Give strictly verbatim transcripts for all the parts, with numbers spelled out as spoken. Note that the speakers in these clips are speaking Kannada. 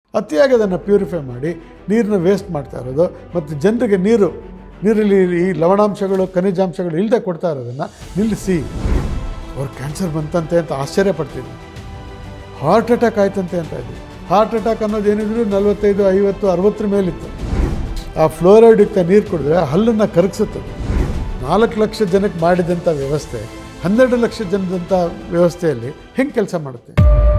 ಅತಿಯಾಗಿ ಅದನ್ನು ಪ್ಯೂರಿಫೈ ಮಾಡಿ ನೀರನ್ನ ವೇಸ್ಟ್ ಮಾಡ್ತಾ ಇರೋದು ಮತ್ತು ಜನರಿಗೆ ನೀರು ನೀರಲ್ಲಿ ಈ ಲವಣಾಂಶಗಳು ಖನಿಜಾಂಶಗಳು ಇಲ್ಲದೆ ಕೊಡ್ತಾ ಇರೋದನ್ನು ನಿಲ್ಲಿಸಿ. ಅವ್ರು ಕ್ಯಾನ್ಸರ್ ಬಂತಂತೆ ಅಂತ ಆಶ್ಚರ್ಯ ಪಡ್ತಿದ್ವಿ. ಹಾರ್ಟ್ ಅಟ್ಯಾಕ್ ಆಯ್ತಂತೆ ಅಂತ ಇದ್ವಿ. ಹಾರ್ಟ್ ಅಟ್ಯಾಕ್ ಅನ್ನೋದು ಏನಿದ್ರು ನಲವತ್ತೈದು ಐವತ್ತು ಅರವತ್ತರ ಮೇಲಿತ್ತು. ಆ ಫ್ಲೋರೈಡ್ ಯುಕ್ತ ನೀರು ಕುಡಿದ್ರೆ ಹಲ್ಲನ್ನು ಕರಗಿಸುತ್ತದೆ. ನಾಲ್ಕು ಲಕ್ಷ ಜನಕ್ಕೆ ಮಾಡಿದಂಥ ವ್ಯವಸ್ಥೆ ಹನ್ನೆರಡು ಲಕ್ಷ ಜನದಂಥ ವ್ಯವಸ್ಥೆಯಲ್ಲಿ ಹೆಂಗೆ ಕೆಲಸ ಮಾಡುತ್ತೆ?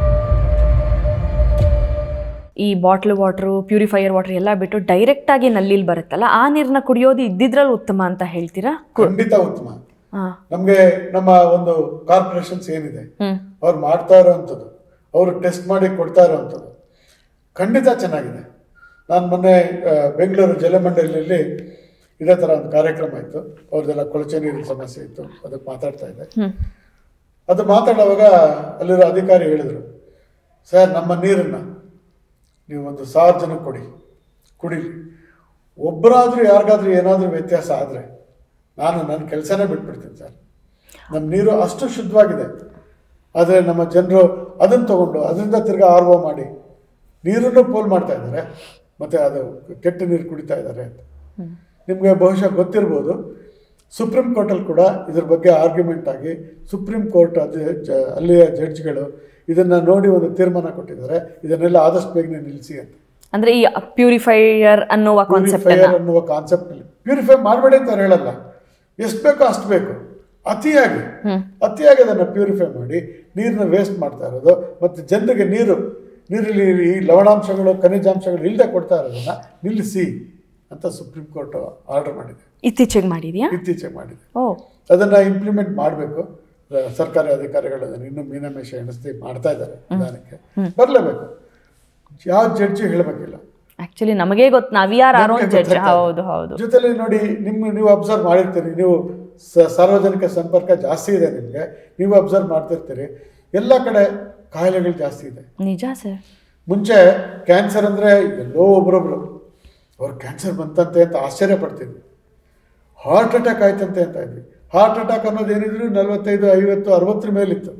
ಈ ಬಾಟ್ಲ್ ವಾಟ್ರು ಪ್ಯೂರಿಫೈಯರ್ ವಾಟರ್ ಎಲ್ಲ ಬಿಟ್ಟು ಡೈರೆಕ್ಟಾಗಿ ನಲ್ಲಿಲಿ ಬರುತ್ತಲ್ಲ, ಆ ನೀರನ್ನ ಕುಡಿಯೋದು ಇದ್ದಿದ್ರಲ್ಲಿ ಉತ್ತಮ ಅಂತ ಹೇಳ್ತೀರಾ? ಖಂಡಿತ ಉತ್ತಮ. ನಮಗೆ ನಮ್ಮ ಒಂದು ಕಾರ್ಪೊರೇಷನ್ಸ್ ಏನಿದೆ ಅವ್ರು ಮಾಡ್ತಾ ಇರೋವಂಥದ್ದು, ಅವರು ಟೆಸ್ಟ್ ಮಾಡಿ ಕೊಡ್ತಾ ಇರೋವಂಥದ್ದು ಖಂಡಿತ ಚೆನ್ನಾಗಿದೆ. ನಾನು ಮೊನ್ನೆ ಬೆಂಗಳೂರು ಜಲಮಂಡಲಿಯಲ್ಲಿ ಇದೇ ಥರ ಒಂದು ಕಾರ್ಯಕ್ರಮ ಇತ್ತು. ಅವ್ರದ್ದೆಲ್ಲ ಕೊಳಚೆ ನೀರಿನ ಸಮಸ್ಯೆ ಇತ್ತು, ಅದಕ್ಕೆ ಮಾತಾಡ್ತಾ ಇದ್ದೆ. ಅದು ಮಾತಾಡುವಾಗ ಅಲ್ಲಿರೋ ಅಧಿಕಾರಿ ಹೇಳಿದರು, ಸರ್ ನಮ್ಮ ನೀರನ್ನು ನೀವು ಒಂದು ಸಾವಿರ ಜನಕ್ಕೆ ಕೊಡಿ, ಕುಡೀಲಿ. ಒಬ್ಬರಾದರೂ ಯಾರಿಗಾದ್ರೂ ಏನಾದರೂ ವ್ಯತ್ಯಾಸ ಆದರೆ ನಾನು ನನ್ನ ಕೆಲಸನೇ ಬಿಟ್ಬಿಡ್ತೀನಿ ಸರ್. ನಮ್ಮ ನೀರು ಅಷ್ಟು ಶುದ್ಧವಾಗಿದೆ. ಆದರೆ ನಮ್ಮ ಜನರು ಅದನ್ನು ತೊಗೊಂಡು ಅದರಿಂದ ತಿರ್ಗಾ ಆರ್ ಒ ಮಾಡಿ ನೀರನ್ನು ಪೋಲ್ ಮಾಡ್ತಾ ಇದ್ದಾರೆ, ಮತ್ತು ಅದು ಕೆಟ್ಟ ನೀರು ಕುಡಿತಾ ಇದ್ದಾರೆ ಅಂತ. ನಿಮಗೆ ಬಹುಶಃ ಗೊತ್ತಿರ್ಬೋದು, ಸುಪ್ರೀಂ ಕೋರ್ಟಲ್ಲಿ ಕೂಡ ಇದ್ರ ಬಗ್ಗೆ ಆರ್ಗ್ಯುಮೆಂಟ್ ಆಗಿ ಸುಪ್ರೀಂ ಕೋರ್ಟ್ ಅದು ಜ ಅಲ್ಲಿಯ ಜಡ್ಜ್ಗಳು ಇದನ್ನು ನೋಡಿ ಒಂದು ತೀರ್ಮಾನ ಕೊಟ್ಟಿದ್ದಾರೆ, ಇದನ್ನೆಲ್ಲ ಆದಷ್ಟು ಬೇಗನೆ ನಿಲ್ಲಿಸಿ ಅಂತ. ಅಂದರೆ ಈ ಪ್ಯೂರಿಫೈಯರ್ ಅನ್ನುವ ಪ್ಯೂರಿಫೈಯರ್ ಅನ್ನುವ ಕಾನ್ಸೆಪ್ಟಲ್ಲಿ ಪ್ಯೂರಿಫೈ ಮಾಡಬೇಡಿ ಅಂತ ಅವ್ರು ಹೇಳಲ್ಲ. ಎಷ್ಟು ಬೇಕೋ ಅಷ್ಟು ಬೇಕು. ಅತಿಯಾಗಿ ಅತಿಯಾಗಿ ಅದನ್ನು ಪ್ಯೂರಿಫೈ ಮಾಡಿ ನೀರನ್ನ ವೇಸ್ಟ್ ಮಾಡ್ತಾ ಇರೋದು ಮತ್ತು ಜನರಿಗೆ ನೀರು ನೀರಲ್ಲಿ ಈ ಲವಣಾಂಶಗಳು ಖನಿಜಾಂಶಗಳು ಇಲ್ಲದೆ ಕೊಡ್ತಾ ಇರೋದನ್ನು ನಿಲ್ಲಿಸಿ ಅಂತ ಸುಪ್ರೀಂ ಕೋರ್ಟ್ ಆರ್ಡರ್ ಮಾಡಿದೆ. ಇತ್ತೀಚೆಗೆ ಮಾಡಿದೆಯಾ? ಇತ್ತೀಚೆಗೆ ಮಾಡಿದೆ. ಓ, ಅದನ್ನು ಇಂಪ್ಲಿಮೆಂಟ್ ಮಾಡಬೇಕು. ಸರ್ಕಾರಿ ಅಧಿಕಾರಿಗಳು ಅದನ್ನು ಇನ್ನೂ ಮೀನಮೇಷ ಎಣಿಸ್ತಿ ಮಾಡ್ತಾ ಇದ್ದಾರೆ. ನಿಧಾನಕ್ಕೆ ಬರಲೇಬೇಕು. ಯಾವ ಜಡ್ಜಿ ಹೇಳಬೇಕಿಲ್ಲ. ಆಕ್ಚುಲಿ ನಮಗೆ ಗೊತ್ತು, ನಾವು ಯಾರು ಆರ್ ಓನ್ ಜಡ್ಜ್. ಹೌದು ಹೌದು. ಜೊತೆಲಿ ನೋಡಿ, ನಿಮ್ಮ ನೀವು ಅಬ್ಸರ್ವ್ ಮಾಡಿರ್ತೀರಿ, ನೀವು ಸಾರ್ವಜನಿಕ ಸಂಪರ್ಕ ಜಾಸ್ತಿ ಇದೆ ನಿಮಗೆ, ನೀವು ಅಬ್ಸರ್ವ್ ಮಾಡ್ತಿರ್ತೀರಿ, ಎಲ್ಲ ಕಡೆ ಕಾಯಿಲೆಗಳು ಜಾಸ್ತಿ ಇದೆ. ನಿಜ ಸರ್. ಮುಂಚೆ ಕ್ಯಾನ್ಸರ್ ಅಂದರೆ ಎಲ್ಲೋ ಒಬ್ರೊಬ್ರು ಅವ್ರು ಕ್ಯಾನ್ಸರ್ ಬಂತಂತೆ ಅಂತ ಆಶ್ಚರ್ಯ ಪಡ್ತಿದ್ವಿ. ಹಾರ್ಟ್ ಅಟ್ಯಾಕ್ ಆಯ್ತಂತೆ ಅಂತ ಇದ್ವಿ. ಹಾರ್ಟ್ ಅಟ್ಯಾಕ್ ಅನ್ನೋದು ಏನಿದ್ರು ನಲವತ್ತೈದು ಐವತ್ತು ಅರವತ್ತರ ಮೇಲಿತ್ತು.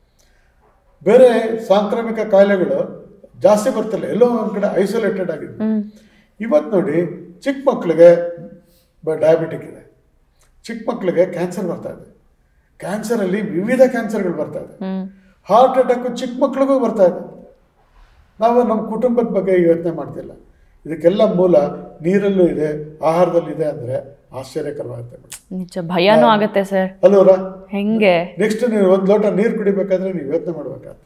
ಬೇರೆ ಸಾಂಕ್ರಾಮಿಕ ಕಾಯಿಲೆಗಳು ಜಾಸ್ತಿ ಬರ್ತಿಲ್ಲ, ಎಲ್ಲೋ ಒಂದು ಕಡೆ ಐಸೋಲೇಟೆಡ್ ಆಗಿದ್ವಿ. ಇವತ್ತು ನೋಡಿ, ಚಿಕ್ಕ ಮಕ್ಕಳಿಗೆ ಡಯಾಬಿಟಿಕ್ ಇದೆ, ಚಿಕ್ಕ ಮಕ್ಕಳಿಗೆ ಕ್ಯಾನ್ಸರ್ ಬರ್ತಾ ಇದೆ. ಕ್ಯಾನ್ಸರಲ್ಲಿ ವಿವಿಧ ಕ್ಯಾನ್ಸರ್ಗಳು ಬರ್ತಾ ಇದೆ. ಹಾರ್ಟ್ ಅಟ್ಯಾಕು ಚಿಕ್ಕ ಮಕ್ಕಳಿಗೂ ಬರ್ತಾ ಇದೆ. ನಾವು ನಮ್ಮ ಕುಟುಂಬದ ಬಗ್ಗೆ ಯೋಚನೆ ಮಾಡ್ತಿಲ್ಲ. ಇದಕ್ಕೆಲ್ಲ ಮೂಲ ನೀರಲ್ಲೂ ಇದೆ, ಆಹಾರದಲ್ಲೂ ಇದೆ ಅಂದರೆ ಆಶ್ಚರ್ಯಕರವಾಗುತ್ತೆ. ನಿಜ, ಭಯನೂ ಆಗುತ್ತೆ ಸರ್. ಅಲ್ವರ? ಹೆಂಗೆ ನೆಕ್ಸ್ಟ್ ನೀವು ಒಂದು ಲೋಟ ನೀರು ಕುಡಿಬೇಕಾದ್ರೆ ನೀವು ಯೋಚನೆ ಮಾಡ್ಬೇಕಾಗ್ತದೆ.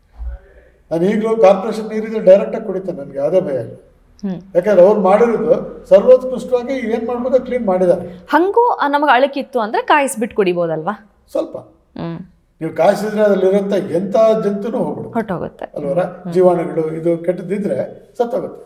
ನಾನು ಈಗಲೂ ಕಾರ್ಪೊರೇಷನ್ ನೀರಿದ್ರೆ ಡೈರೆಕ್ಟಾಗಿ ಕುಡಿತೇನೆ, ನನಗೆ ಯಾವುದೇ ಭಯ ಇಲ್ಲ. ಯಾಕಂದ್ರೆ ಅವ್ರು ಮಾಡಿರೋದು ಸರ್ವೋತ್ಕೃಷ್ಟವಾಗಿ ಏನು ಮಾಡ್ಬೋದು ಕ್ಲೀನ್ ಮಾಡಿದ್ದಾರೆ. ಹಂಗೂ ನಮಗೆ ಅಳಕಿತ್ತು ಅಂದರೆ ಕಾಯಿಸ್ಬಿಟ್ಟು ಕುಡಿಬೋದಲ್ವಾ? ಸ್ವಲ್ಪ ನೀವು ಕಾಯಿಸಿದ್ರೆ ಅದರಲ್ಲಿರೋಂಥ ಎಂಥ ಜಂತುನೂ ಹೋಗ್ಬಿಡುತ್ತೆ, ಹೊಟ್ಟೋಗುತ್ತೆ ಅಲ್ವರ? ಜೀವಾಣುಗಳು ಇದು ಕೆಟ್ಟದಿದ್ರೆ ಸತ್ತೋಗುತ್ತೆ.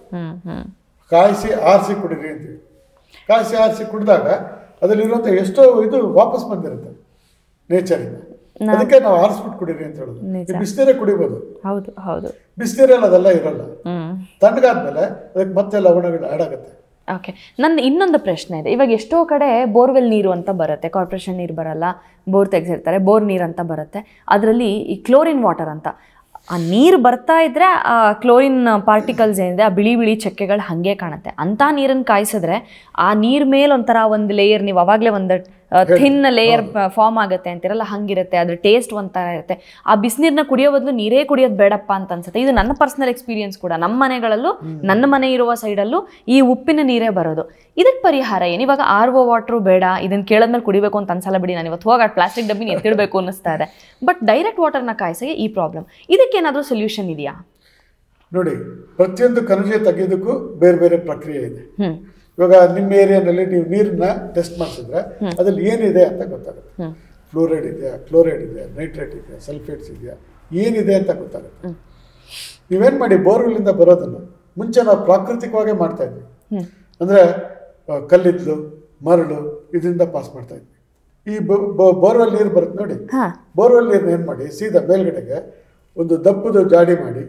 ಕಾಯಿಸಿ ಆರಿಸಿ ಕುಡೀರಿ ಅಂತೀವಿ. ಕಾಯಿಸಿ ಆರಿಸಿ ಕುಡಿದಾಗ ಅದರಲ್ಲಿರುವಂಥ ಎಷ್ಟೋ ಇದು ವಾಪಸ್ ಬಂದಿರುತ್ತೆ ನೇಚರಿಂದ. ಅದಕ್ಕೆ ನಾವು ಆರಿಸ್ಬಿಟ್ಟು ಕುಡೀರಿ ಅಂತ ಹೇಳೋದು. ಬಿಸಿನೀರೇ ಕುಡಿಬೋದು. ಹೌದು ಹೌದು. ಬಿಸಿನೀರಲ್ಲಿ ಅದೆಲ್ಲ ಇರಲ್ಲ. ತಣ್ಣಗಾದ್ಮೇಲೆ ಅದಕ್ಕೆ ಮತ್ತೆ ಲವಣಗಳು ಆ್ಯಡ್ ಆಗುತ್ತೆ. ಓಕೆ, ನನ್ನ ಇನ್ನೊಂದು ಪ್ರಶ್ನೆ ಇದೆ. ಇವಾಗ ಎಷ್ಟೋ ಕಡೆ ಬೋರ್ವೆಲ್ ನೀರು ಅಂತ ಬರುತ್ತೆ, ಕಾರ್ಪೊರೇಷನ್ ನೀರು ಬರಲ್ಲ, ಬೋರ್ ತೆಗೆಸಿರ್ತಾರೆ, ಬೋರ್ ನೀರು ಅಂತ ಬರುತ್ತೆ. ಅದರಲ್ಲಿ ಈ ಕ್ಲೋರಿನ್ ವಾಟರ್ ಅಂತ ಆ ನೀರು ಬರ್ತಾ ಇದ್ರೆ ಆ ಕ್ಲೋರಿನ್ ಪಾರ್ಟಿಕಲ್ಸ್ ಏನಿದೆ, ಆ ಬಿಳಿ ಬಿಳಿ ಚಕ್ಕೆಗಳು ಹಾಗೆ ಕಾಣುತ್ತೆ. ಅಂಥ ನೀರನ್ನು ಕಾಯಿಸಿದ್ರೆ ಆ ನೀರು ಮೇಲೆ ಒಂಥರ ಒಂದು ಲೇಯರ್, ನೀವು ಅವಾಗಲೇ ಒಂದು ಥಿನ್ ಲೇಯರ್ ಫಾರ್ಮ್ ಆಗುತ್ತೆ ಅಂತಿರಲ್ಲ, ಹಂಗಿರುತ್ತೆ. ಅದ್ರ ಟೇಸ್ಟ್ ಒಂಥರ ಇರುತ್ತೆ. ಆ ಬಿಸಿನೀರನ್ನ ಕುಡಿಯೋ ಬದಲು ನೀರೇ ಕುಡಿಯೋದು ಬೇಡಪ್ಪ ಅಂತ ಅನ್ಸುತ್ತೆ. ಇದು ನನ್ನ ಪರ್ಸನಲ್ ಎಕ್ಸ್ಪೀರಿಯನ್ಸ್ ಕೂಡ. ನಮ್ಮ ಮನೆಗಳಲ್ಲೂ, ನನ್ನ ಮನೆ ಇರುವ ಸೈಡಲ್ಲೂ ಈ ಉಪ್ಪಿನ ನೀರೇ ಬರೋದು. ಇದಕ್ಕೆ ಪರಿಹಾರ ಏನು? ಇವಾಗ ಆರ್ ಒ ವಾಟ್ರು ಬೇಡ, ಇದನ್ನು ಕೇಳಿದ್ಮೇಲೆ ಕುಡಿಬೇಕು ಅಂತ ಅನ್ಸಲ್ಲ ಬಿಡಿ. ನಾನು ಇವತ್ತು ಹೋಗಿ ಪ್ಲಾಸ್ಟಿಕ್ ಡಬ್ಬಿನ ಎತ್ತಿಡಬೇಕು ಅನ್ನಿಸ್ತಾ ಇದೆ. ಬಟ್ ಡೈರೆಕ್ಟ್ ವಾಟರ್ನ ಕಾಯಿಸಿ ಈ ಪ್ರಾಬ್ಲಮ್, ಇದಕ್ಕೇನಾದರೂ ಸೊಲ್ಯೂಷನ್ ಇದೆಯಾ? ನೋಡಿ, ಪ್ರತಿಯೊಂದು ಖನಿಜ ತೆಗೆಯೋದಕ್ಕೂ ಬೇರೆ ಬೇರೆ ಪ್ರಕ್ರಿಯೆ ಇದೆ. ಇವಾಗ ನಿಮ್ಮ ಏರಿಯಾನಲ್ಲಿ ನೀವು ನೀರನ್ನ ಟೆಸ್ಟ್ ಮಾಡಿಸಿದ್ರೆ ಅದ್ರಲ್ಲಿ ಏನಿದೆ ಅಂತ ಗೊತ್ತಾಗುತ್ತೆ. ಫ್ಲೋರೈಡ್ ಇದೆಯಾ, ಕ್ಲೋರೈಡ್ ಇದೆಯಾ, ನೈಟ್ರೇಟ್ ಇದೆಯಾ, ಸಲ್ಫೇಟ್ಸ್ ಇದೆಯಾ, ಏನಿದೆ ಅಂತ ಗೊತ್ತಾಗುತ್ತೆ. ನೀವೇನು ಮಾಡಿ, ಬೋರ್ವೆಲ್ಲಿಂದ ಬರೋದನ್ನು ಮುಂಚೆ ನಾವು ಪ್ರಾಕೃತಿಕವಾಗೇ ಮಾಡ್ತಾ ಇದ್ವಿ. ಅಂದರೆ ಕಲ್ಲಿದ್ದಲು, ಮರಳು ಇದರಿಂದ ಪಾಸ್ ಮಾಡ್ತಾ ಇದ್ವಿ. ಈ ಬೋರ್ವೆಲ್ ನೀರು ಬರುತ್ತೆ ನೋಡಿ, ಬೋರ್ವೆಲ್ ನೀರನ್ನ ಏನು ಮಾಡಿ, ಸೀದಾ ಮೇಲ್ಗಡೆಗೆ ಒಂದು ದಪ್ಪದ ಜಾಡಿ ಮಾಡಿ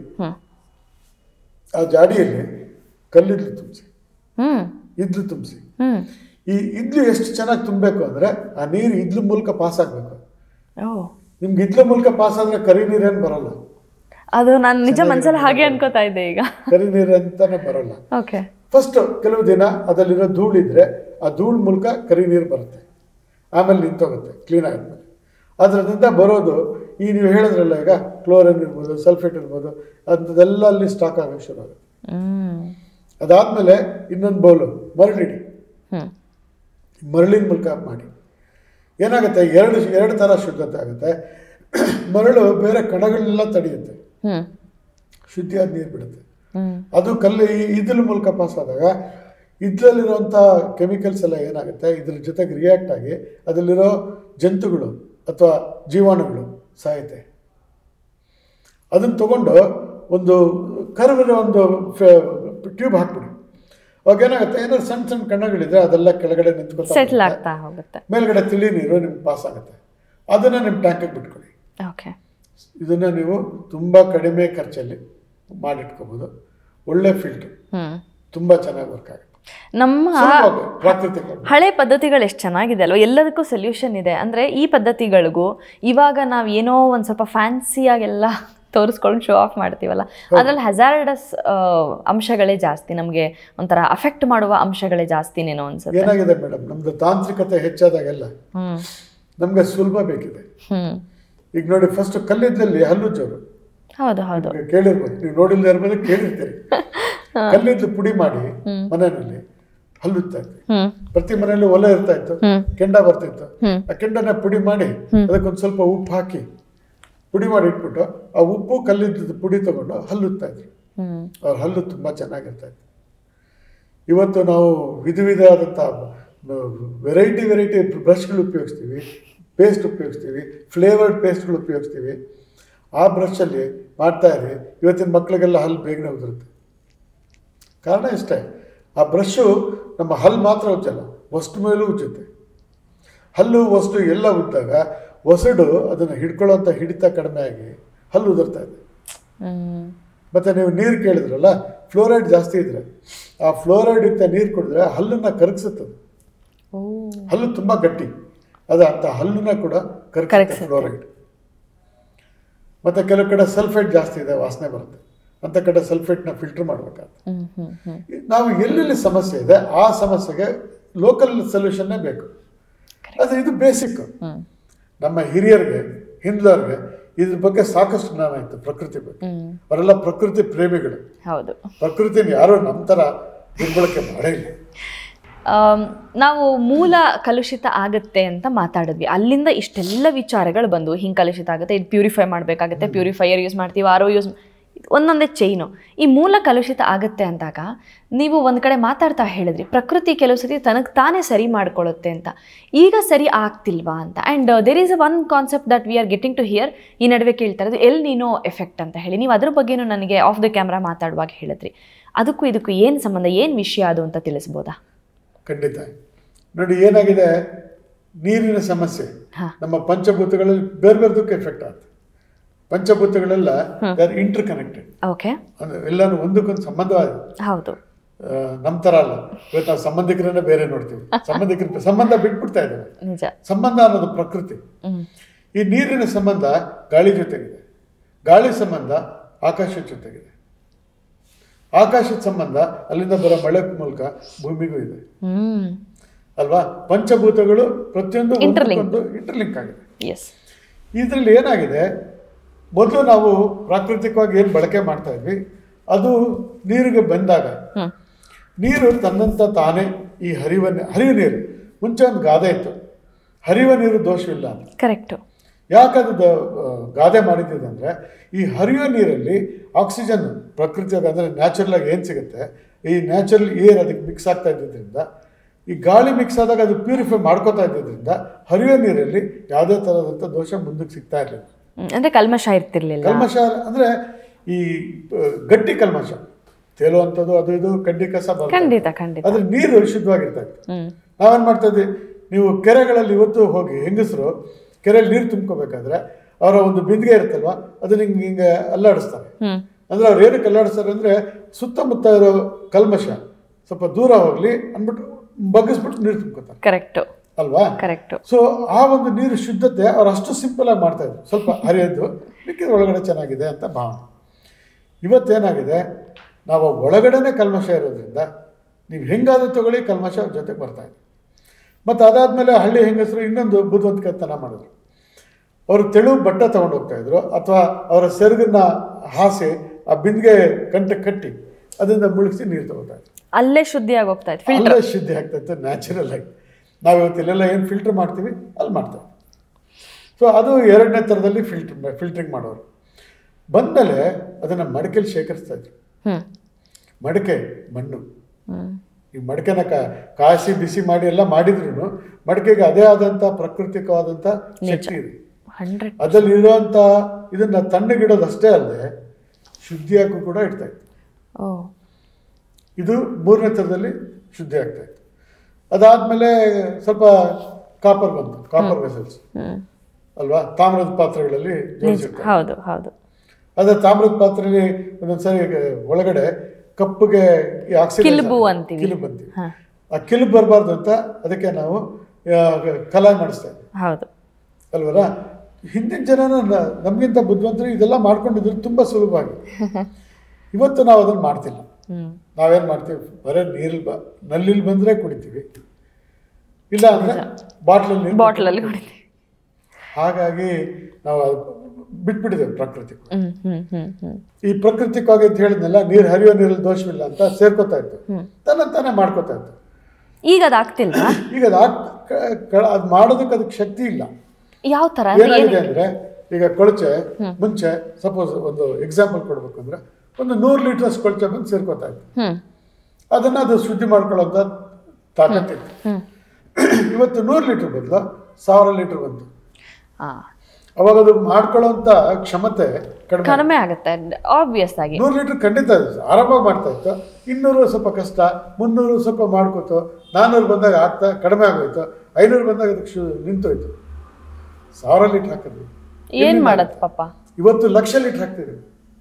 ಆ ಜಾಡಿಯಲ್ಲಿ ಕಲ್ಲಿದ್ದಲು ತುಂಬಿಸಿ, ಇದ್ಲು ತುಂಬಿಸಿ. ಈ ಇದ್ಲು ಎಷ್ಟು ಚೆನ್ನಾಗಿ ತುಂಬಬೇಕು ಅಂದರೆ ಆ ನೀರು ಇದ್ಲು ಮೂಲಕ ಪಾಸ್ ಆಗಬೇಕು. ನಿಮ್ಗೆ ಇದ್ಲು ಮೂಲಕ ಪಾಸ್ ಆದರೆ ಕರಿ ನೀರೇನು ಬರಲ್ಲ. ಅದು ನಾನು ನಿಜ ಮನಸ್ಸಲ್ಲಿ ಹಾಗೆ ಅನ್ಕೋತಾ ಇದ್ದೆ ಈಗ. ಕರಿ ನೀರು ಅಂತಾನೆ ಬರಲ್ಲ. ಓಕೆ. ಫಸ್ಟ್ ಕೆಲವು ದಿನ ಅದರಲ್ಲಿರೋ ಧೂಳಿದ್ರೆ ಆ ಧೂಳು ಮೂಲಕ ಕರಿ ನೀರು ಬರುತ್ತೆ, ಆಮೇಲೆ ನಿಂತೋಗುತ್ತೆ ಕ್ಲೀನ್ ಆದ್ಮೇಲೆ. ಅದರಿಂದ ಬರೋದು ಈ ನೀವು ಹೇಳಿದ್ರಲ್ಲ ಈಗ ಕ್ಲೋರಿನ್ ಇರ್ಬೋದು, ಸಲ್ಫೇಟ್ ಇರ್ಬೋದು, ಅಂಥದ್ದೆಲ್ಲ ಅಲ್ಲಿ ಸ್ಟಾಕ್ ಆಗೋಕ್ಕೆ ಶುರು ಆಗುತ್ತೆ. ಅದಾದಮೇಲೆ ಇನ್ನೊಂದು ಬೌಲು ಮರಳಿಡಿ, ಮರಳಿನ ಮೂಲಕ ಮಾಡಿ ಏನಾಗುತ್ತೆ, ಎರಡು ಎರಡು ಥರ ಶುದ್ಧತೆ ಆಗುತ್ತೆ. ಮರಳು ಬೇರೆ ಕಣಗಳೆಲ್ಲ ತಡೆಯುತ್ತೆ, ಶುದ್ಧಿಯಾದ ನೀರು ಬಿಡುತ್ತೆ. ಅದು ಕಲ್ಲು ಇದ್ರ ಮೂಲಕ ಪಾಸ್ ಆದಾಗ ಇದ್ರಲ್ಲಿರುವಂಥ ಕೆಮಿಕಲ್ಸ್ ಎಲ್ಲ ಏನಾಗುತ್ತೆ, ಇದ್ರ ಜೊತೆಗೆ ರಿಯಾಕ್ಟ್ ಆಗಿ ಅದರಲ್ಲಿರೋ ಜಂತುಗಳು ಅಥವಾ ಜೀವಾಣುಗಳು ಸಾಯುತ್ತೆ. ಅದನ್ನು ತಗೊಂಡು ಒಂದು ಕರ್ವಿರೋ ಒಂದು ಟ್ಯೂಬ್ ಹಾಕ್ಬಿಡಿ. ಅವಾಗ ಏನಾಗುತ್ತೆ, ಏನಾದ್ರು ಸಣ್ಣ ಸಣ್ಣ ಕಣಗಳಿದ್ರೆ ಅದೆಲ್ಲ ಕೆಳಗಡೆ ನಿಂತ್ಕೊತಾ ಸೆಟ್ಲ್ ಆಗ್ತಾ ಹೋಗುತ್ತೆ, ಮೇಲ್ಗಡೆ ತಿಳಿ ನೀರು ನಿಮ್ಗೆ ಪಾಸ್ ಆಗುತ್ತೆ. ಅದನ್ನು ನಿಮ್ಮ ಟ್ಯಾಂಕಿಗೆ ಬಿಟ್ಕೊಳ್ಳಿ. ಓಕೆ. ಇದನ್ನು ನೀವು ತುಂಬ ಕಡಿಮೆ ಖರ್ಚಲ್ಲಿ ಮಾಡಿಟ್ಕೋಬೋದು. ಒಳ್ಳೆ ಫಿಲ್ಟರ್, ತುಂಬ ಚೆನ್ನಾಗಿ ವರ್ಕ್ ಆಗುತ್ತೆ. ನಮ್ಮ ಪ್ರಾಕೃತಿಕ ಹಳೆ ಪದ್ಧತಿಗಳು ಎಷ್ಟು ಚೆನ್ನಾಗಿದೆ ಅಲ್ವಾ, ಎಲ್ಲದಕ್ಕೂ ಸೊಲ್ಯೂಷನ್ ಇದೆ. ಅಂದರೆ ಈ ಪದ್ಧತಿಗಳಿಗೂ ಇವಾಗ ನಾವು ಏನೋ ಒಂದು ಸ್ವಲ್ಪ ಫ್ಯಾನ್ಸಿಯಾಗೆಲ್ಲ ತೋರಿಸ್ಕೊಂಡು ಶೋ ಆಫ್ ಮಾಡ್ತೀವಲ್ಲ, ಅದ್ರಲ್ಲಿ ಹಜಾರ್ಡಸ್ ಅಂಶಗಳೇ ಜಾಸ್ತಿ, ನಮಗೆ ಒಂಥರ ಅಫೆಕ್ಟ್ ಮಾಡುವ ಅಂಶಗಳೇ ಜಾಸ್ತಿನೇನೋ ಅನ್ಸುತ್ತೆ. ಏನಾಗಿದೆ ಮೇಡಮ್, ನಮ್ದು ತಾಂತ್ರಿಕತೆ ಹೆಚ್ಚಾದಾಗೆಲ್ಲ ನಮ್ಗೆ ಸುಲಭ ಬೇಕಿದೆ. ಈಗ ನೋಡಿ, ಫಸ್ಟ್ ಕಲ್ಲಿದ್ದಲ್ಲಿ ಹಲ್ಲುಜ್ಜೋರು, ಹೌದು ಹೌದು ಕೇಳಿರ್ಬೋದು, ನೀವು ನೋಡಿಲ್ದೇ ಇರ್ಬೋದು, ಕೇಳಿರ್ತೀರಿ. ಕಲ್ಲಿದ್ದು ಪುಡಿ ಮಾಡಿ ಮನೆಯಲ್ಲಿ ಹಲ್ಲುತ್ತಾ ಇತ್ತು. ಪ್ರತಿ ಮನೆಯಲ್ಲಿ ಒಲೆ ಇರ್ತಾ ಇತ್ತು, ಕೆಂಡ ಬರ್ತಿತ್ತು. ಆ ಕೆಂಡನ ಪುಡಿ ಮಾಡಿ ಅದಕ್ಕೊಂದು ಸ್ವಲ್ಪ ಉಪ್ಪು ಹಾಕಿ ಪುಡಿ ಮಾಡಿ ಇಟ್ಬಿಟ್ಟು ಆ ಉಪ್ಪು ಕಲ್ಲಿದ್ದ ಪುಡಿ ತಗೊಂಡು ಹಲ್ಲುತ್ತಾ ಇದ್ರು. ಅವ್ರ ಹಲ್ಲು ತುಂಬಾ ಚೆನ್ನಾಗಿರ್ತಾ ಇತ್ತು. ಇವತ್ತು ನಾವು ವಿಧ ವಿಧವಾದಂಥ ವೆರೈಟಿ ವೆರೈಟಿ ಬ್ರಷ್ಗಳು ಉಪಯೋಗಿಸ್ತೀವಿ, ಪೇಸ್ಟ್ ಉಪಯೋಗಿಸ್ತೀವಿ, ಫ್ಲೇವರ್ಡ್ ಪೇಸ್ಟ್ಗಳು ಉಪಯೋಗಿಸ್ತೀವಿ. ಆ ಬ್ರಷಲ್ಲಿ ಮಾಡ್ತಾ ಇರಿ, ಇವತ್ತಿನ ಮಕ್ಕಳಿಗೆಲ್ಲ ಹಲ್ಲು ಬೇಗನೆ ಉದುರುತ್ತೆ. ಕಾರಣ ಇಷ್ಟೇ, ಆ ಬ್ರಷು ನಮ್ಮ ಹಲ್ಲು ಮಾತ್ರ ಉಜ್ಜಲ್ಲ, ವಸ್ತು ಮೇಲೂ ಉಜ್ಜುತ್ತೆ. ಹಲ್ಲು ವಸ್ತು ಎಲ್ಲ ಉದ್ದಾಗ ಒಸಡು ಅದನ್ನು ಹಿಡ್ಕೊಳ್ಳೋಂಥ ಹಿಡಿತ ಕಡಿಮೆ ಆಗಿ ಹಲ್ಲು ಉದುರ್ತಾ ಇದೆ. ಮತ್ತು ನೀವು ನೀರು ಕೇಳಿದ್ರಲ್ಲ, ಫ್ಲೋರೈಡ್ ಜಾಸ್ತಿ ಇದ್ರೆ ಆ ಫ್ಲೋರೈಡ್ ಯುಕ್ತ ನೀರು ಕುಡಿದ್ರೆ ಹಲ್ಲನ್ನು ಕರಗಿಸುತ್ತದೆ. ಹಲ್ಲು ತುಂಬ ಗಟ್ಟಿ, ಅದು ಅಂಥ ಹಲ್ಲನ್ನ ಕೂಡ ಕರಗಿಸುತ್ತೆ ಫ್ಲೋರೈಡ್. ಮತ್ತು ಕೆಲವು ಕಡೆ ಸಲ್ಫೇಟ್ ಜಾಸ್ತಿ ಇದೆ, ವಾಸನೆ ಬರುತ್ತೆ. ಅಂಥ ಕಡೆ ಸಲ್ಫೇಟ್ನ ಫಿಲ್ಟರ್ ಮಾಡಬೇಕಾಗುತ್ತೆ. ನಾವು ಎಲ್ಲೆಲ್ಲಿ ಸಮಸ್ಯೆ ಇದೆ ಆ ಸಮಸ್ಯೆಗೆ ಲೋಕಲ್ ಸೊಲ್ಯೂಷನ್ನೇ ಬೇಕು. ಅದು ಇದು ಬೇಸಿಕ್. ನಮ್ಮ ಹಿರಿಯರಿಗೆ, ಹಿಂದ್ಲವ್ರಿಗೆ ಇದ್ರ ಬಗ್ಗೆ ಸಾಕಷ್ಟು ಜ್ಞಾನ ಇತ್ತು, ಪ್ರಕೃತಿ ಬಗ್ಗೆ. ಅವರೆಲ್ಲ ಪ್ರಕೃತಿ ಪ್ರೇಮಿಗಳು. ಹೌದು, ಪ್ರಕೃತಿನ ಯಾರು ನಮ್ಮ ಥರ ದುರ್ಬಳಕೆ ಮಾಡೇ ಇಲ್ಲ. ನಾವು ಮೂಲ ಕಲುಷಿತ ಆಗುತ್ತೆ ಅಂತ ಮಾತಾಡಿದ್ವಿ, ಅಲ್ಲಿಂದ ಇಷ್ಟೆಲ್ಲ ವಿಚಾರಗಳು ಬಂದು ಹಿಂಗೆ ಕಲುಷಿತ ಆಗುತ್ತೆ, ಇದು ಪ್ಯೂರಿಫೈ ಮಾಡಬೇಕಾಗುತ್ತೆ, ಪ್ಯೂರಿಫೈಯರ್ ಯೂಸ್ ಮಾಡ್ತೀವಿ, ಆರೋ ಯೂಸ್, ಒಂದೊಂದೇ ಚೈನು. ಈ ಮೂಲ ಕಲುಷಿತ ಆಗುತ್ತೆ ಅಂದಾಗ ನೀವು ಒಂದು ಕಡೆ ಮಾತಾಡ್ತಾ ಹೇಳಿದ್ರಿ, ಪ್ರಕೃತಿ ಕೆಲವು ಸತಿ ತನಗೆ ತಾನೇ ಸರಿ ಮಾಡ್ಕೊಳ್ಳುತ್ತೆ ಅಂತ. ಈಗ ಸರಿ ಆಗ್ತಿಲ್ವಾ ಅಂತ. And there is a one concept that we are getting to hear, ಈ ನಡುವೆ ಕೇಳ್ತಾ ಇರೋದು ಎಲ್ ನೀನೋ ಎಫೆಕ್ಟ್ ಅಂತ ಹೇಳಿ. ನೀವು ಅದ್ರ ಬಗ್ಗೆನೂ ನನಗೆ ಆಫ್ ದ ಕ್ಯಾಮ್ರಾ ಮಾತಾಡುವಾಗ ಹೇಳಿದ್ರಿ. ಅದಕ್ಕೂ ಇದಕ್ಕೂ ಏನು ಸಂಬಂಧ, ಏನು ವಿಷಯ ಅದು ಅಂತ ತಿಳಿಸ್ಬೋದಾ? ಖಂಡಿತ. ನೋಡಿ, ಏನಾಗಿದೆ, ನೀರಿನ ಸಮಸ್ಯೆ ನಮ್ಮ ಪಂಚಭೂತಗಳಲ್ಲಿ ಬೇರೆ ಬೇರೆದಕ್ಕೆ ಎಫೆಕ್ಟ್ ಆಗುತ್ತೆ. ಪಂಚಭೂತಗಳೆಲ್ಲ ಇಂಟರ್ ಕನೆಕ್ಟೆಡ್. ಓಕೆ, ಎಲ್ಲಾನು ಒಂದಕ್ಕೊಂದು ಸಂಬಂಧವಾಗಿದೆ. ಹೌದು, ನಮ್ಮ ಥರ ಅಲ್ಲ. ಇವತ್ತು ನಾವು ಸಂಬಂಧಿಕರನ್ನ ಬೇರೆ ನೋಡ್ತೀವಿ, ಸಂಬಂಧಿಕರ ಸಂಬಂಧ ಬಿಟ್ಬಿಡ್ತಾ ಇದ್ದೇವೆ. ನಿಜ. ಸಂಬಂಧ ಅನ್ನೋದು ಪ್ರಕೃತಿ. ಈ ನೀರಿನ ಸಂಬಂಧ ಗಾಳಿ ಜೊತೆಗಿದೆ, ಗಾಳಿ ಸಂಬಂಧ ಆಕಾಶದ ಜೊತೆಗಿದೆ, ಆಕಾಶದ ಸಂಬಂಧ ಅಲ್ಲಿಂದ ಬರೋ ಮಳೆ ಮೂಲಕ ಭೂಮಿಗೂ ಇದೆ ಅಲ್ವಾ. ಪಂಚಭೂತಗಳು ಪ್ರತಿಯೊಂದು ಒಂದಕ್ಕೊಂದು ಇಂಟರ್ಲಿಂಕ್ ಆಗಿದೆ. ಇದರಲ್ಲಿ ಏನಾಗಿದೆ, ಮೊದಲು ನಾವು ಪ್ರಾಕೃತಿಕವಾಗಿ ಏನು ಬಳಕೆ ಮಾಡ್ತಾ ಇದ್ವಿ, ಅದು ನೀರಿಗೆ ಬಂದಾಗ ನೀರು ತನ್ನಂತ ತಾನೇ ಈ ಹರಿವ ಹರಿವು ನೀರು, ಮುಂಚೆ ಒಂದು ಗಾದೆ ಇತ್ತು, ಹರಿವ ನೀರು ದೋಷವಿಲ್ಲ ಅಂತ. ಕರೆಕ್ಟು. ಯಾಕದು ಗಾದೆ ಮಾಡಿದ್ದಿದೆ ಅಂದರೆ, ಈ ಹರಿಯುವ ನೀರಲ್ಲಿ ಆಕ್ಸಿಜನ್ ಪ್ರಕೃತಿಯಾಗ ಅಂದರೆ ನ್ಯಾಚುರಲ್ ಆಗಿ ಏನು ಸಿಗುತ್ತೆ, ಈ ನ್ಯಾಚುರಲ್ ಏರ್ ಅದಕ್ಕೆ ಮಿಕ್ಸ್ ಆಗ್ತಾ ಇದ್ದಿದ್ದರಿಂದ, ಈ ಗಾಳಿ ಮಿಕ್ಸ್ ಆದಾಗ ಅದು ಪ್ಯೂರಿಫೈ ಮಾಡ್ಕೋತಾ ಇದ್ದಿದ್ದರಿಂದ ಹರಿಯುವ ನೀರಲ್ಲಿ ಯಾವುದೇ ಥರದಂಥ ದೋಷ ಮುಂದಕ್ಕೆ ಸಿಗ್ತಾ ಇರಲಿಲ್ಲ. ಅಂದರೆ ಕಲ್ಮಶ ಇರ್ತಿರ್ಲಿಲ್ಲ. ಕಲ್ಮಶ ಅಂದರೆ ಈ ಗಟ್ಟಿ ಕಲ್ಮಶ ತೇಲುವಂಥದ್ದು, ಅದು ಇದು ಕಡ್ಡಿ ಕಸ ಖಂಡಿತ ಖಂಡಿತ. ಅದ್ರ ನೀರು ಶುದ್ಧವಾಗಿರ್ತಾ ಇತ್ತು. ನಾವೇನು ಮಾಡ್ತಾ ಇದ್ವಿ, ನೀವು ಕೆರೆಗಳಲ್ಲಿ ಇವತ್ತು ಹೋಗಿ ಹೆಂಗಸರು ಕೆರೆಯಲ್ಲಿ ನೀರು ತುಂಬ್ಕೋಬೇಕಾದ್ರೆ ಅವರ ಒಂದು ಬಿಂದಿಗೆ ಇರುತ್ತಲ್ವ, ಅದನ್ನ ಹಿಂಗೆ ಹಿಂಗೆ ಅಲ್ಲಾಡಿಸ್ತಾರೆ. ಅಂದ್ರೆ ಅವ್ರು ಏನಕ್ಕೆ ಅಲ್ಲಾಡಿಸ್ತಾರೆ ಅಂದರೆ, ಸುತ್ತಮುತ್ತ ಇರೋ ಕಲ್ಮಶ ಸ್ವಲ್ಪ ದೂರ ಹೋಗ್ಲಿ ಅಂದ್ಬಿಟ್ಟು ಬಗ್ಗಿಸ್ಬಿಟ್ಟು ನೀರು ತುಂಬ್ಕೋತಾರೆ. ಕರೆಕ್ಟು ಅಲ್ವಾ? ಕರೆಕ್ಟು. ಸೊ ಆ ಒಂದು ನೀರು ಶುದ್ಧತೆ ಅವ್ರು ಅಷ್ಟು ಸಿಂಪಲ್ ಆಗಿ ಮಾಡ್ತಾ ಇದ್ರು, ಸ್ವಲ್ಪ ಹರಿಯೋದು ಮಿಕ್ಕಿದ ಒಳಗಡೆ ಚೆನ್ನಾಗಿದೆ ಅಂತ ಭಾವನೆ. ಇವತ್ತೇನಾಗಿದೆ, ನಾವು ಒಳಗಡೆನೇ ಕಲ್ಮಶ ಇರೋದ್ರಿಂದ ನೀವು ಹೆಂಗಾದ್ರೂ ತಗೊಳ್ಳಿ ಕಲ್ಮಶ ಅವ್ರ ಜೊತೆಗೆ ಬರ್ತಾಯಿದೆ. ಮತ್ತು ಅದಾದಮೇಲೆ ಹಳ್ಳಿ ಹೆಂಗಸರು ಇನ್ನೊಂದು ಬುದ್ಧಿವಂತಿಕೆತನ ಮಾಡಿದ್ರು. ಅವರು ತೆಳು ಬಟ್ಟೆ ತೊಗೊಂಡು ಹೋಗ್ತಾಯಿದ್ರು, ಅಥವಾ ಅವರ ಸೆರಗನ್ನ ಹಾಸಿ ಆ ಬಿಂದಿಗೆ ಕಂಟಕ್ಕೆ ಕಟ್ಟಿ ಅದರಿಂದ ಮುಳುಗಿಸಿ ನೀರು ತಗೋತಾಯಿದ್ರು. ಅಲ್ಲೇ ಶುದ್ಧಿಯಾಗಿ ಹೋಗ್ತಾ ಇತ್ತು, ಅಲ್ಲೇ ಶುದ್ಧಿ ಆಗ್ತಾಯಿತ್ತು ನ್ಯಾಚುರಲ್ ಆಗಿ. ನಾವು ಇವತ್ತು ಇಲ್ಲೆಲ್ಲ ಏನು ಫಿಲ್ಟರ್ ಮಾಡ್ತೀವಿ ಅಲ್ಲಿ ಮಾಡ್ತೇವೆ. ಸೊ ಅದು ಎರಡನೇ ಥರದಲ್ಲಿ ಫಿಲ್ಟರ್ ಫಿಲ್ಟ್ರಿಂಗ್ ಮಾಡೋರು. ಬಂದಮೇಲೆ ಅದನ್ನು ಮಡಿಕೆಯಲ್ಲಿ ಶೇಖರಿಸ್ತಾಯಿದ್ರು. ಮಡಿಕೆ ಮಣ್ಣು, ಈ ಮಡಿಕೆನ ಕಾಯಿಸಿ ಬಿಸಿ ಮಾಡಿ ಎಲ್ಲ ಮಾಡಿದ್ರು ಮಡಿಕೆಗೆ ಅದೇ ಆದಂಥ ಪ್ರಾಕೃತಿಕವಾದಂಥ ಶಕ್ತಿ ಇದೆ. ಅದರಲ್ಲಿ ಇರುವಂಥ ಇದನ್ನು ತಣ್ಣಗಿಡೋದಷ್ಟೇ ಅಲ್ಲದೆ ಶುದ್ಧಿಯಾಗೂ ಕೂಡ ಇಡ್ತಾಯಿತ್ತು. ಇದು ಮೂರನೇ ಥರದಲ್ಲಿ ಶುದ್ಧಿ ಆಗ್ತಾಯಿತ್ತು. ಅದಾದಮೇಲೆ ಸ್ವಲ್ಪ ಕಾಪರ್ ಬಂತು, ಕಾಪರ್ ವೆಸಲ್ಸ್ ಅಲ್ವಾ, ತಾಮ್ರದ ಪಾತ್ರೆಗಳಲ್ಲಿ ಜೋಡಿಸಿರ್ತಾರೆ. ಹೌದು ಹೌದು. ಅದೇ ತಾಮ್ರದ ಪಾತ್ರೆಯಲ್ಲಿ ಒಂದೊಂದ್ಸರಿ ಒಳಗಡೆ ಕಪ್ಪಗೆ ಕಿಲುಬು ಅಂತೀವಿ, ಕಿಲುಬು ಅಂತೀವಿ. ಆ ಕಿಲುಬು ಬರಬಾರ್ದು ಅಂತ ಅದಕ್ಕೆ ನಾವು ಕಲಾಯಿ ಮಾಡಿಸ್ತಾ ಇದ್ವಿ. ಹೌದು ಅಲ್ವರ. ಹಿಂದಿನ ಜನ ನಮಗಿಂತ ಬುದ್ಧಿವಂತರು ಇದೆಲ್ಲ ಮಾಡ್ಕೊಂಡಿದ್ರು ತುಂಬ ಸುಲಭವಾಗಿ. ಇವತ್ತು ನಾವು ಅದನ್ನು ಮಾಡ್ತಿಲ್ಲ. ನಾವೇನು ಮಾಡ್ತೀವಿ, ಬರೀ ನೀರಲ್ಲಿ ಬ ನಲ್ಲಿಲ್ಲಿ ಬಂದರೆ ಕುಡಿತೀವಿ, ಇಲ್ಲ ಅಂದರೆ ಬಾಟ್ಲಲ್ಲಿ ಬಾಟ್ಲಲ್ಲಿ ಕುಡಿತೀವಿ. ಹಾಗಾಗಿ ನಾವು ಬಿಟ್ಬಿಟ್ಟಿದ್ದೇವೆ ಪ್ರಕೃತಿ. ಈ ಪ್ರಕೃತಿಕವಾಗಿ ಅಂತ ಹೇಳಿದ್ನಲ್ಲ, ನೀರು ಹರಿಯೋ ನೀರಲ್ಲಿ ದೋಷವಿಲ್ಲ ಅಂತ ಸೇರ್ಕೋತಾ ಇತ್ತು, ತನ್ನ ತಾನೇ ಮಾಡ್ಕೋತಾ ಇತ್ತು. ಈಗ ಅದಾಗ್ತಿಲ್ಲ. ಈಗ ಅದು ಅದು ಮಾಡೋದಕ್ಕೆ ಅದಕ್ಕೆ ಶಕ್ತಿ ಇಲ್ಲ. ಯಾವ ಥರ ಏನಾಗಿದೆ ಅಂದರೆ, ಈಗ ಕೊಳಚೆ ಮುಂಚೆ ಸಪೋಸ್ ಒಂದು ಎಕ್ಸಾಂಪಲ್ ಕೊಡ್ಬೇಕು ಅಂದರೆ ಒಂದು ನೂರು ಲೀಟರ್ಸ್ ಕೊಳಚೆ ಬಂದು ಸೇರ್ಕೋತಾ ಇತ್ತು. ಅದನ್ನು ಅದು ಶುದ್ಧಿ ಮಾಡ್ಕೊಳ್ಳೋಂಥ ತಾಕತ್ತಿತ್ತು. ಇವತ್ತು ನೂರು ಲೀಟ್ರ್ ಬದಲು ಸಾವಿರ ಲೀಟ್ರ್ ಬಂತು. ಅವಾಗ ಅದು ಮಾಡ್ಕೊಳ್ಳೋಂಥ ಕ್ಷಮತೆ ಕಡಿಮೆ ಕಡಿಮೆ ಆಗುತ್ತೆ ಆಬ್ವಿಯಸ್ ಆಗಿ. ನೂರು ಲೀಟ್ರ್ ಖಂಡಿತ ಆರಾಮಾಗಿ ಮಾಡ್ತಾ ಇತ್ತು. ಇನ್ನೂರು ಸ್ವಲ್ಪ ಕಷ್ಟ, ಮುನ್ನೂರು ಸ್ವಲ್ಪ ಮಾಡ್ಕೋತು, ನಾನ್ನೂರು ಬಂದಾಗ ಆಗ್ತಾ ಕಡಿಮೆ ಆಗೋಯ್ತು, ಐನೂರು ಬಂದಾಗ ಅದಕ್ಕೆ ಶು ನಿಂತೋಯ್ತು. ಸಾವಿರ ಲೀಟ್ರ್ ಹಾಕಿದ್ವಿ, ಏನು ಮಾಡತ್ತೆ ಪಾಪ. ಇವತ್ತು ಲಕ್ಷ ಲೀಟ್ರ್ ಹಾಕ್ತಿದ್ವಿ.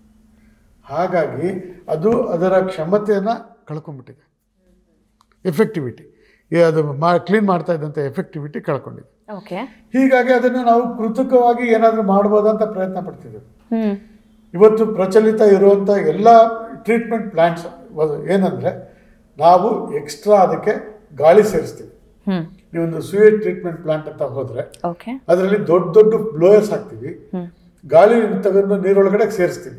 ಹಾಗಾಗಿ ಅದು ಅದರ ಕ್ಷಮತೆಯನ್ನು ಕಳ್ಕೊಂಡ್ಬಿಟ್ಟಿದೆ, ಎಫೆಕ್ಟಿವಿಟಿ. ಅದು ಮಾ ಕ್ಲೀನ್ ಮಾಡ್ತಾ ಇದ್ದಂಥ ಎಫೆಕ್ಟಿವಿಟಿ ಕಳ್ಕೊಂಡಿದೆ. ಹೀಗಾಗಿ ಅದನ್ನು ನಾವು ಕೃತಕವಾಗಿ ಏನಾದರೂ ಮಾಡ್ಬೋದಂತ ಪ್ರಯತ್ನ ಪಡ್ತಿದ್ದೇವೆ. ಇವತ್ತು ಪ್ರಚಲಿತ ಇರುವಂಥ ಎಲ್ಲ ಟ್ರೀಟ್ಮೆಂಟ್ ಪ್ಲಾಂಟ್ಸ್ ಏನಂದರೆ, ನಾವು ಎಕ್ಸ್ಟ್ರಾ ಅದಕ್ಕೆ ಗಾಳಿ ಸೇರಿಸ್ತೀವಿ. ನೀವೊಂದು ಸುಯೇಜ್ ಟ್ರೀಟ್ಮೆಂಟ್ ಪ್ಲಾಂಟ್ ಅಂತ ಹೋದರೆ ಅದರಲ್ಲಿ ದೊಡ್ಡ ದೊಡ್ಡ ಬ್ಲೋಯರ್ಸ್ ಹಾಕ್ತೀವಿ, ಗಾಳಿ ತಗೊಂಡು ನೀರೊಳಗಡೆ ಸೇರಿಸ್ತೀವಿ.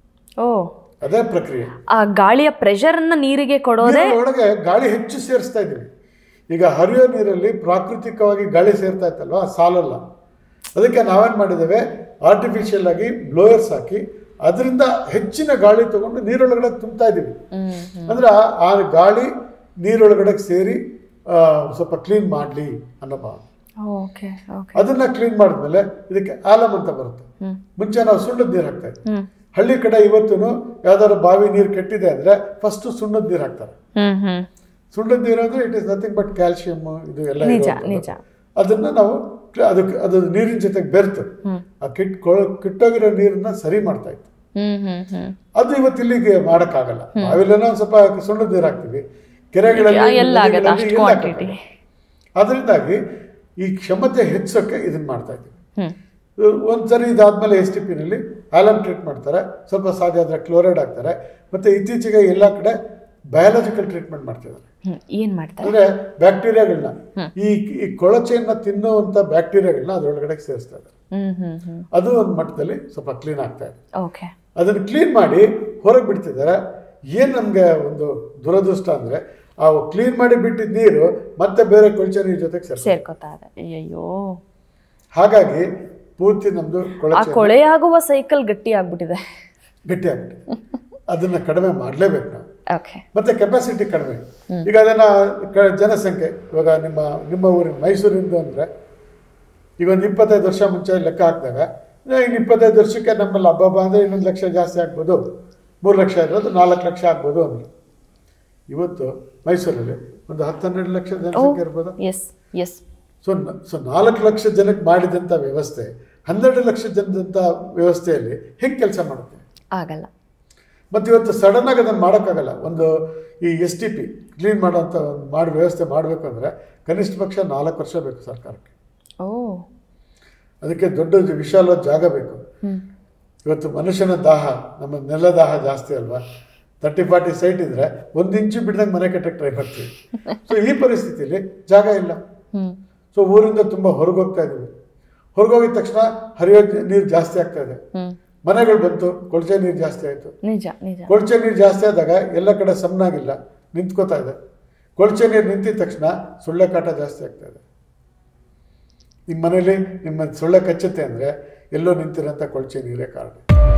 ಅದೇ ಪ್ರಕ್ರಿಯೆ. ಆ ಗಾಳಿಯ ಪ್ರೆಷರ್ ಅನ್ನ ನೀರಿಗೆ ಕೊಡೋದೇ ಒಳಗೆ ಗಾಳಿ ಹೆಚ್ಚು ಸೇರಿಸ್ತಾ ಇದ್ದೀವಿ. ಈಗ ಹರಿಯೋ ನೀರಲ್ಲಿ ಪ್ರಾಕೃತಿಕವಾಗಿ ಗಾಳಿ ಸೇರ್ತಾ ಇತ್ತಲ್ವ, ಸಾಲಲ್ಲ. ಅದಕ್ಕೆ ನಾವೇನು ಮಾಡಿದ್ದೇವೆ, ಆರ್ಟಿಫಿಷಿಯಲ್ ಆಗಿ ಬ್ಲೋಯರ್ಸ್ ಹಾಕಿ ಅದರಿಂದ ಹೆಚ್ಚಿನ ಗಾಳಿ ತಗೊಂಡು ನೀರೊಳಗಡೆ ತುಂಬ್ತಾ ಇದ್ದೀವಿ. ಅಂದ್ರೆ ಆ ಗಾಳಿ ನೀರೊಳಗಡೆ ಸೇರಿ ಸ್ವಲ್ಪ ಕ್ಲೀನ್ ಮಾಡಲಿ ಅನ್ನೋ ಭಾವ. ಅದನ್ನ ಕ್ಲೀನ್ ಮಾಡಿದ್ಮೇಲೆ ಇದಕ್ಕೆ ಆಲಮ್ ಅಂತ ಬರುತ್ತೆ. ಮುಂಚೆ ನಾವು ಸುಣ್ಣದ ನೀರು ಹಾಕ್ತಾ ಇದ್ವಿ. ಹಳ್ಳಿ ಕಡೆ ಇವತ್ತು ಯಾವ್ದಾದ್ರು ಬಾವಿ ನೀರು ಕೆಟ್ಟಿದೆ ಅಂದ್ರೆ ಫಸ್ಟ್ ಸುಣ್ಣದ ನೀರು ಹಾಕ್ತಾರೆ. ಸುಣ್ಣದ ನೀರು ಅಂದ್ರೆ it is nothing but calcium ಇದು ಎಲ್ಲ. ಅದನ್ನ ನಾವು ಅದಕ್ಕೆ ಅದು ನೀರಿನ ಜೊತೆಗೆ ಬೆರ್ತು ಆ ಕಿಟ್ ಕಿಟ್ಟೋಗಿರೋ ನೀರನ್ನ ಸರಿ ಮಾಡ್ತಾ ಇತ್ತು. ಅದು ಇವತ್ತು ಇಲ್ಲಿಗೆ ಮಾಡಕ್ಕಾಗಲ್ಲ. ಬಾವಿಲೆಲ್ಲ ಒಂದ್ ಸ್ವಲ್ಪ ಸುಣ್ಣದ ನೀರು ಹಾಕ್ತಿವಿ, ಕೆರೆಗಳಲ್ಲಿ. ಅದರಿಂದಾಗಿ ಈ ಕ್ಷಮತೆ ಹೆಚ್ಚೋಕೆ ಇದನ್ನ ಮಾಡ್ತಾ ಇದ್ದೀವಿ. ಒಂದ್ಸರಿ ಇದಾದ್ಮೇಲೆ ಎಸ್ ಟಿ ಪಿನಲ್ಲಿ ಆಲಮ್ ಟ್ರೀಟ್ ಮಾಡ್ತಾರೆ, ಸ್ವಲ್ಪ ಸಾಧ್ಯ ಆದರೆ ಕ್ಲೋರೈಡ್ ಹಾಕ್ತಾರೆ. ಮತ್ತೆ ಇತ್ತೀಚೆಗೆ ಎಲ್ಲ ಕಡೆ ಬಯಾಲಜಿಕಲ್ ಟ್ರೀಟ್ಮೆಂಟ್ ಮಾಡ್ತಿದ್ದಾರೆ. ಏನ್ ಮಾಡ್ತಾರೆ ಅಂದ್ರೆ ಬ್ಯಾಕ್ಟೀರಿಯಾಗಳನ್ನ, ಈ ಈ ಕೊಳಚೆಯನ್ನ ತಿನ್ನುವಂತ ಬ್ಯಾಕ್ಟೀರಿಯಾಗಳನ್ನ ಅದ್ರೊಳಗಡೆ ಸೇರಿಸ್ತಾ ಇದ್ದಾರೆ. ಅದು ಒಂದು ಮಟ್ಟದಲ್ಲಿ ಸ್ವಲ್ಪ ಕ್ಲೀನ್ ಆಗ್ತಾ ಇದೆ. ಅದನ್ನ ಕ್ಲೀನ್ ಮಾಡಿ ಹೊರಗೆ ಬಿಡ್ತಿದ್ದಾರೆ. ಏನ್ ನಮ್ಗೆ ಒಂದು ದುರದೃಷ್ಟ ಅಂದ್ರೆ, ಆ ಕ್ಲೀನ್ ಮಾಡಿ ಬಿಟ್ಟಿದ್ದ ನೀರು ಮತ್ತೆ ಬೇರೆ ಕೊಳಚೆ ನೀರ್ ಜೊತೆಗೆ ಸೇರ್ಕೋತಾ ಇದೆ. ಅಯ್ಯೋ, ಹಾಗಾಗಿ ಪೂರ್ತಿ ನಮ್ದು ಕೊಳೆಯಾಗುವ ಸೈಕಲ್ ಗಟ್ಟಿ ಆಗ್ಬಿಟ್ಟಿದೆ ಗಟ್ಟಿ ಆಗ್ಬಿಟ್ಟಿದೆ. ಅದನ್ನ ಕಡಿಮೆ ಮಾಡಲೇಬೇಕು ನಾವು. ಮತ್ತೆ ಕೆಪಾಸಿಟಿ ಕಡಿಮೆ. ಈಗ ಅದನ್ನ ಜನಸಂಖ್ಯೆ ಇವಾಗ ನಿಮ್ಮ ನಿಮ್ಮ ಊರಿನ ಮೈಸೂರಿಂದ ಅಂದ್ರೆ ಈಗ ಒಂದು ಇಪ್ಪತ್ತೈದು ವರ್ಷ ಮುಂಚೆ ಲೆಕ್ಕ ಹಾಕಿದಾಗ ಇನ್ನು ಇಪ್ಪತ್ತೈದು ವರ್ಷಕ್ಕೆ ನಮ್ಮಲ್ಲಿ ಹಬ್ಬ ಅಂದ್ರೆ ಇನ್ನೊಂದು ಲಕ್ಷ ಜಾಸ್ತಿ ಆಗ್ಬೋದು, ಮೂರು ಲಕ್ಷ ಇರೋದು ನಾಲ್ಕು ಲಕ್ಷ ಆಗ್ಬೋದು ಅಂದ್ರೆ. ಇವತ್ತು ಮೈಸೂರಲ್ಲಿ ಒಂದು ಹತ್ತು ಹನ್ನೆರಡು ಲಕ್ಷ ಜನಸಂಖ್ಯೆ ಇರ್ಬೋದು. ಸೊ ಸೊ ನಾಲ್ಕು ಲಕ್ಷ ಜನಕ್ಕೆ ಮಾಡಿದಂಥ ವ್ಯವಸ್ಥೆ ಹನ್ನೆರಡು ಲಕ್ಷ ಜನದಂಥ ವ್ಯವಸ್ಥೆಯಲ್ಲಿ ಹೆಂಗೆ ಕೆಲಸ ಮಾಡುತ್ತೆ? ಆಗಲ್ಲ. ಮತ್ತು ಇವತ್ತು ಸಡನ್ ಆಗಿ ಅದನ್ನು ಮಾಡೋಕ್ಕಾಗಲ್ಲ. ಒಂದು ಈ ಎಸ್ ಟಿ ಪಿ ಕ್ಲೀನ್ ಮಾಡೋಂಥ ಒಂದು ಮಾಡಿ ವ್ಯವಸ್ಥೆ ಮಾಡಬೇಕು ಅಂದರೆ ಕನಿಷ್ಠ ಪಕ್ಷ ನಾಲ್ಕು ವರ್ಷ ಬೇಕು ಸರ್ಕಾರಕ್ಕೆ. ಅದಕ್ಕೆ ದೊಡ್ಡ ವಿಶಾಲ ಜಾಗ ಬೇಕು. ಇವತ್ತು ಮನುಷ್ಯನ ದಾಹ, ನಮ್ಮ ನೆಲ ದಾಹ ಜಾಸ್ತಿ ಅಲ್ವಾ? ತರ್ಟಿ ಫಾರ್ಟಿ ಸೈಟ್ ಇದ್ರೆ ಒಂದು ಇಂಚು ಬಿಡ್ದಂಗೆ ಮನೆ ಕಟ್ಟಕ್ಕೆ ಟ್ರೈ ಮಾಡ್ತೀವಿ. ಸೊ ಈ ಪರಿಸ್ಥಿತಿಯಲ್ಲಿ ಜಾಗ ಇಲ್ಲ. ಸೊ ಊರಿಂದ ತುಂಬ ಹೊರಗೋಗ್ತಾ ಇದ್ದೀವಿ. ಹೊರಗೋಗಿದ ತಕ್ಷಣ ಹರಿಯೋ ನೀರು ಜಾಸ್ತಿ ಆಗ್ತಾ ಇದೆ. ಮನೆಗಳು ಬಂತು, ಕೊಳಚೆ ನೀರು ಜಾಸ್ತಿ ಆಯಿತು. ನಿಜ ನಿಜ. ಕೊಳಚೆ ನೀರು ಜಾಸ್ತಿ ಆದಾಗ ಎಲ್ಲ ಕಡೆ ಸಮನಾಗಿಲ್ಲ, ನಿಂತ್ಕೋತಾ ಇದೆ. ಕೊಳಚೆ ನೀರು ನಿಂತಿದ ತಕ್ಷಣ ಸೊಳ್ಳೆ ಕಾಟ ಜಾಸ್ತಿ ಆಗ್ತಾ ಇದೆ. ನಿಮ್ಮ ಮನೇಲಿ ನಿಮ್ಮ ಸೊಳ್ಳೆ ಕಚ್ಚುತ್ತೆ ಅಂದರೆ ಎಲ್ಲೋ ನಿಂತಿರೋಂಥ ಕೊಳಚೆ ನೀರೇ ಕಾರಣ.